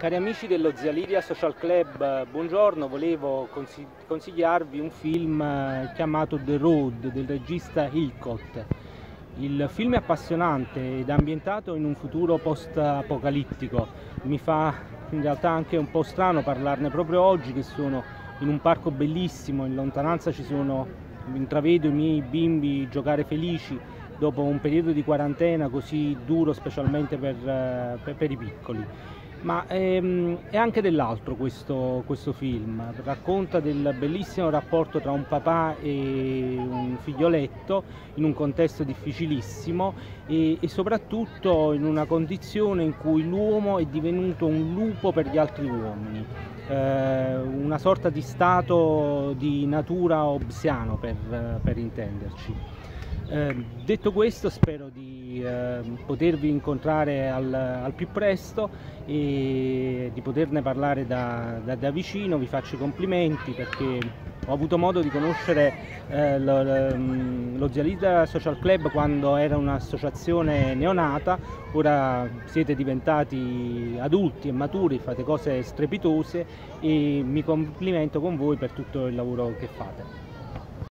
Cari amici dello Zia Lidia Social Club, buongiorno, volevo consigliarvi un film chiamato The Road del regista Hitchcock. Il film è appassionante ed è ambientato in un futuro post-apocalittico. Mi fa in realtà anche un po' strano parlarne proprio oggi, che sono in un parco bellissimo, in lontananza intravedo i miei bimbi giocare felici dopo un periodo di quarantena così duro, specialmente per i piccoli. Ma è anche dell'altro questo film, racconta del bellissimo rapporto tra un papà e un figlioletto in un contesto difficilissimo e soprattutto in una condizione in cui l'uomo è divenuto un lupo per gli altri uomini, una sorta di stato di natura hobbesiano per intenderci. Detto questo, spero di potervi incontrare al più presto e di poterne parlare da vicino. Vi faccio i complimenti perché ho avuto modo di conoscere lo Zia Lidia Social Club quando era un'associazione neonata. Ora siete diventati adulti e maturi, fate cose strepitose e mi complimento con voi per tutto il lavoro che fate.